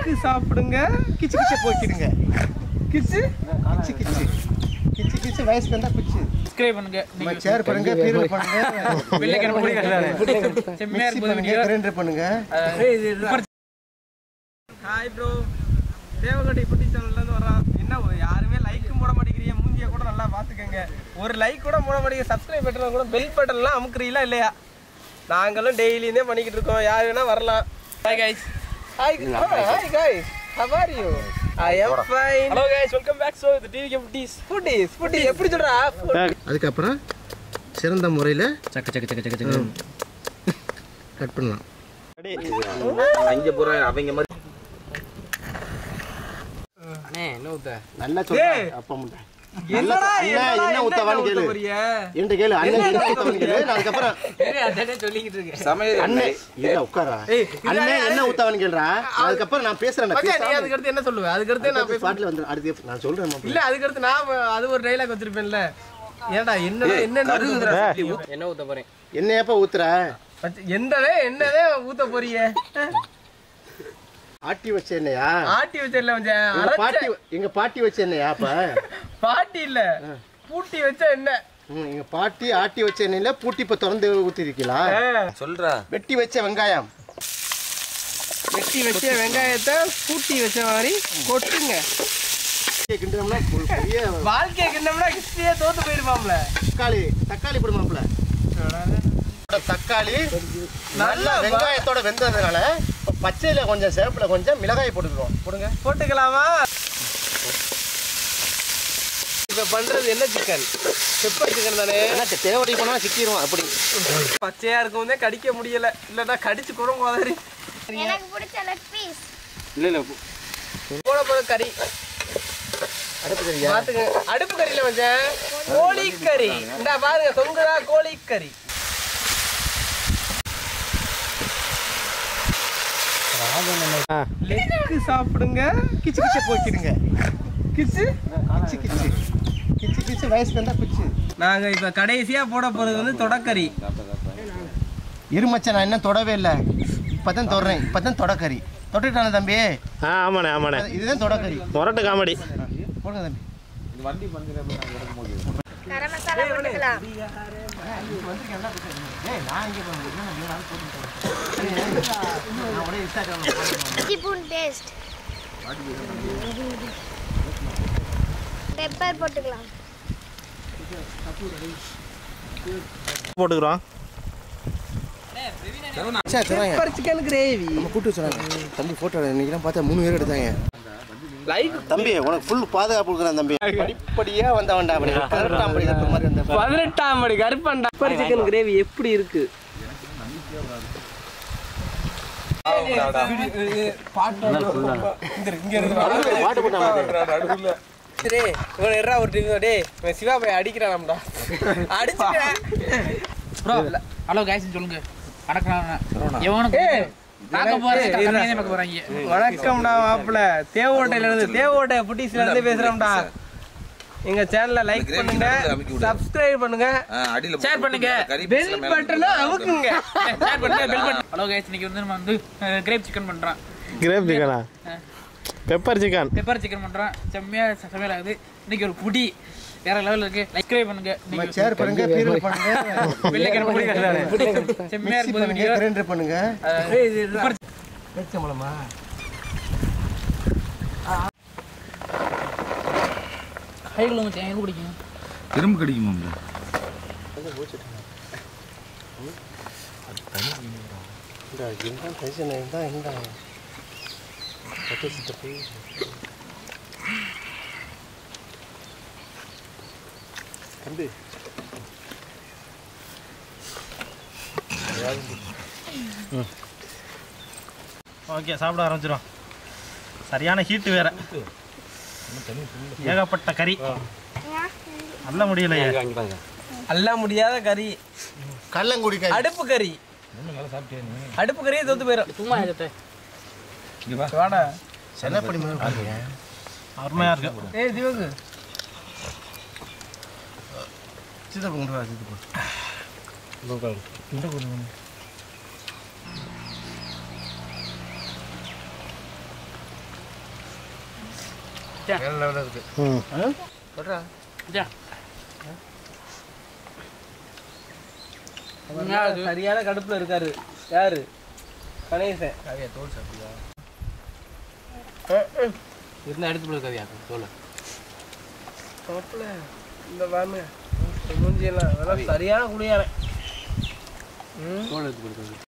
Leg சாப்பிடுங்க, கிச்சு கிச்ச போக்கிடுங்க. கிச்சு கிச்சு கிச்சு கிச்சு கிச்சு வயசுக்கு வந்தா குச்சு. சப்ஸ்கிரைப் பண்ணுங்க, ஷேர் பண்ணுங்க, பீரல் பண்ணுங்க, பெல் ஐகான் போட்டு கட்டலாங்க. செம்மையா இருக்கு வீடியோ. கிரைண்டர் பண்ணுங்க. ஹாய் ப்ரோ, தேவகோட்டை புட்டி சேனல்ல இருந்து வரோம். என்ன யாருமே லைக்கும் போட மாட்டேங்கிறீங்க, மூஞ்சியை கூட நல்லா பார்த்துக்கங்க. ஒரு லைக் கூட போட மாட்டேங்க, சப்ஸ்கிரைப் பட்டன் கூட பெல் பட்டன்லாம் அமுக்குறீங்களா இல்லையா? நாங்களும் டெய்லியுமே பண்ணிக்கிட்டு இருக்கோம், யார் வேணா வரலாம். Hi guys. Hi hi guys, how are you? I am fine. Hello guys, welcome back to the DVK Foodies. எப்படி சொல்றா? அதுக்கு அப்புறம் சிறந்த முறையில் சக்க சக்க சக்க சக்க சக்க கட் பண்ணலாம். அங்க போற அவங்க மாதிரி அண்ணே என்ன ஊத்த நல்லா சொல்றேன். அப்பா முட்டை என்னடா என்ன ஊத்தவான்னு கேளு. என்கிட்ட கேளு. அண்ணன் என்ன ஊத்தவான்னு கேளு. நான் அதுக்கு அப்புறம் அதே சொல்லிக்கிட்டு இருக்கேன். சமையல் அண்ணே இல்ல உட்காரா. அண்ணன் என்ன ஊத்தவான்னு கேளுடா. அதுக்கு அப்புறம் நான் பேசுறேன். நீ அதுக்கு அடுத்து என்ன சொல்லுவ? அதுக்கு அடுத்து நான் பாட்டுல வந்து அடுத்து நான் சொல்றேன். இல்ல அதுக்கு அடுத்து நான் அது ஒரு டைலாக் வச்சிருப்பேன்ல. ஏன்டா என்ன என்ன ஊத்த போறேன்? என்னையப்பா ஊத்துற? என்னதே ஊத்த போறீங்க? ஆட்டி வச்ச என்னையா? ஆட்டி வச்சல எங்க பாட்டி வச்ச என்னையா? அப்ப பாட்டி இல்ல, பூட்டி வச்ச என்ன? எங்க பாட்டி ஆட்டி வச்ச எண்ணெயில பூட்டி இப்ப திறந்து ஊத்திருக்கீங்களா? சொல்றா. வெட்டி வச்ச வெங்காயம், வெட்டி வச்ச வெங்காயத்தை பூட்டி வச்ச மாதிரி கொட்டுங்க. கிண்டோம்னா பெரிய வாழ்க்கையை கிண்டோம்னா கிறிஸ்டியே தோத்து போயிருப்பாம்ல. தக்காளி போடுமாப்ல. தக்காளி நல்லா வெங்காயத்தோட வெந்ததுனால பச்சையில கொஞ்சம் சேப்புல கொஞ்சம் மிளகாய் போட்டுக்கலாமா? இப்ப பண்றது என்ன சிக்கன்? பெப்பர் சிக்கன் தானே. தேவடி போனா சிக்கிடுவோம். அப்படி பச்சையா இருக்கும் கடிக்க முடியல, இல்லன்னா கடிச்சு குறம் போதாரி. எனக்கு பிடிச்ச லெக் பீஸ். இல்ல போட போற கறி பாத்துங்க. அடுப்பு கறியில கொஞ்சம் கோழிக்கறி இந்த பாருங்க, தொங்குதா கோழிக்கறி. லெக்கு சாப்பிடுங்க, கிச்சு கிச்ச போக்கிடுங்க. கிச்சு கிச்சு கிச்சு கிச்சு கிச்சு வயசுக்கு வந்தா குச்சு. நாங்க இப்ப கடைசியா போட போறது வந்து தொடக்கறி. இருமச்ச நான் என்ன தொடவே இல்லை, இப்பதான் தொடறேன். இப்பதான் தொடக்கறி தொட்டுட்டான தம்பி. ஆமாண்ணே ஆமாண்ணே, இதுதான் தொடக்கறி. மொரட்டு காமெடி போடுங்க தம்பி. கரம் மசாலா போட்டுக்கலாம். இஞ்சி பூண்டு பேஸ்ட், பெப்பர் போட்டுக்கலாம். போட்டுக்கிறோம். பெப்பர் சிக்கன் கிரேவி கூட்டு வச்சுறாங்க தம்பி. போட்டோ இன்னைக்கு பார்த்தா 3 பேர் எடுத்தாங்க. லைக் தம்பி உனக்கு ஃபுல் பாதுகாப்பு கொடுக்குறேன் தம்பி. படிப்படியா வந்தவன்டா. 18ஆம் படி கருப்பு மாதிரி வந்த 18ஆம் படி கருப்பண்டா. பெப்பர் சிக்கன் கிரேவி எப்படி இருக்கு? பாட்டு போட்டாங்க. சிவா போய் அடிக்கிறான்டா. அடிச்சுக்கிறேன். ப்ரோ ஹலோ गाइस சொல்லுங்க. வணக்கம். எவனுக்கு பார்க்க போறேன் கம்மியா பார்க்க போறாங்க. வணக்கம்டா மாப்ள. தேவோட்டையில இருந்து, தேவோட்டை புட்டிஸ்ல இருந்து பேசுறோம்டா. எங்க சேனலை லைக் பண்ணுங்க, சப்ஸ்கிரைப் பண்ணுங்க, ஷேர் பண்ணுங்க, பெல் பட்டனை அமுக்குங்க. ஷேர் பண்ணுங்க, பெல் பட்டன். ஹலோ गाइस, இன்னைக்கு வந்து நம்ம வந்து கிரேப் சிக்கன் பண்றோம். கிரேப் சிக்கனா? Pepper chicken. பெப்பர் சிக்கன் பண்றோம். செம்மையா சமையல் ஆகுது. இன்னைக்கு ஒரு புடி வேற லெவல்ல இருக்கு. சப்ஸ்கிரைப் பண்ணுங்க, நீங்க ஷேர் பண்ணுங்க, பீரல் பண்ணுங்க, பெல் ஐகான் போட்டு கட்டலாங்க. செம்மையா இருக்கு வீடியோ. கிரைண்டர் பண்ணுங்க. வெச்சமலமா ஹைல வந்து எனக்கு பிடிக்கும். திரும்ப கடிக்குமா? ஓகே, சாப்பிட ஆரம்பிச்சிடும். சரியான ஹீட்டு வேற, ஏகப்பட்ட கறி. நல்ல முடியலையே. அல்ல முடியாத கறி, கல்லங்குடி கறி, அடுப்பு கறி. அடுப்பு கறியே தோத்து போயிடும். சும்மா வாடா. செல்லப்படி அருமையா இருக்கு. ஏய் திவகு சித்தப்பா கொண்டு வா. சித்தப்பா இந்த கொண்டு. வேற லெவலில் இருக்கு. சொல்றா சரியான கடுப்புல இருக்காரு யாரு கணேசன் இருந்தா எடுத்து போடுறதுயா தோலை கடுப்புல இந்த பாருங்க மூஞ்சியெல்லாம் அதெல்லாம் சரியான குடியாரன் தோல் எடுத்து கொடுக்குறது